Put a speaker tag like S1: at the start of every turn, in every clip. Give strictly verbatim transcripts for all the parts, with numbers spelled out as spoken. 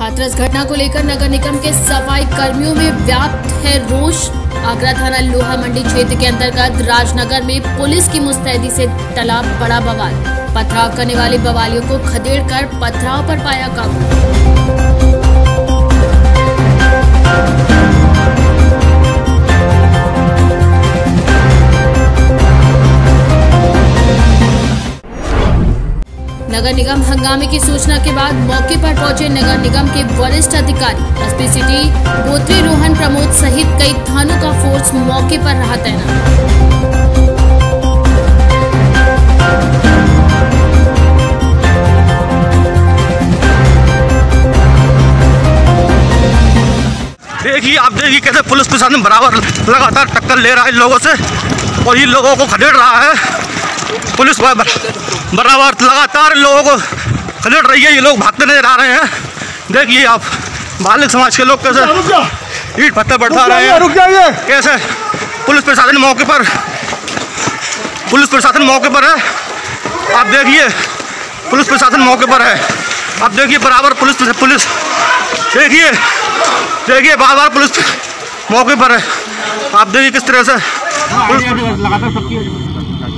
S1: हाथरस घटना को लेकर नगर निगम के सफाई कर्मियों में व्याप्त है रोष। आगरा थाना लोहा मंडी क्षेत्र के अंतर्गत राजनगर में पुलिस की मुस्तैदी से टला बड़ा बवाल। पथराव करने वाले बवालियों को खदेड़कर पथराव पर पाया काबू। नगर निगम हंगामे की सूचना के बाद मौके पर पहुंचे नगर निगम के वरिष्ठ अधिकारी। एसपी सिटी गोत्री रोहन प्रमोद सहित कई थानों का फोर्स मौके पर रहा तैनात।
S2: देखिए आप देखिए कैसे पुलिस प्रशासन बराबर लगातार टक्कर ले रहा है इन लोगों से और इन लोगों को खदेड़ रहा है। पुलिस बराबर लगातार लोगों को खदेड़ रही है। ये लोग भागते नजर आ रहे हैं। देखिए आप बालिक समाज के लोग कैसे ईंट पत्थर बरसा रहे हैं। कैसे पुलिस प्रशासन मौके पर पुलिस प्रशासन मौके पर है। आप देखिए पुलिस प्रशासन मौके पर है। आप देखिए बराबर पुलिस पुलिस देखिए देखिए बार बार पुलिस मौके पर है। आप देखिए किस तरह से लगातार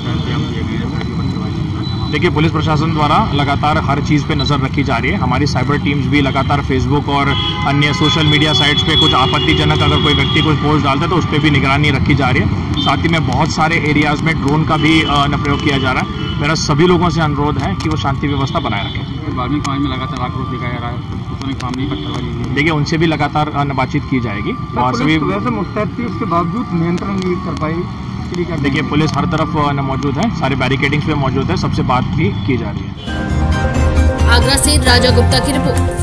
S3: देखिए पुलिस प्रशासन द्वारा लगातार हर चीज़ पे नज़र रखी जा रही है। हमारी साइबर टीम्स भी लगातार फेसबुक और अन्य सोशल मीडिया साइट्स पे कुछ आपत्तिजनक अगर कोई व्यक्ति कोई पोस्ट डालता है तो उस पर भी निगरानी रखी जा रही है। साथ ही में बहुत सारे एरियाज़ में ड्रोन का भी प्रयोग किया जा रहा है। मेरा सभी लोगों से अनुरोध है कि वो शांति व्यवस्था बनाए रखें।
S4: वाल्मीकि समाज में लगातार आक्रोश दिखाया जा रहा है। काम नहीं पत्थरबाजी देखिए
S3: उनसे भी लगातार बातचीत की जाएगी।
S4: और सभी वैसे मुस्तैद थी उसके बावजूद नियंत्रण नहीं कर पाई।
S3: देखिए पुलिस हर तरफ मौजूद है, सारे बैरिकेडिंग्स पे मौजूद है, सबसे बात भी की जा रही है।
S1: आगरा से राजा गुप्ता की रिपोर्ट।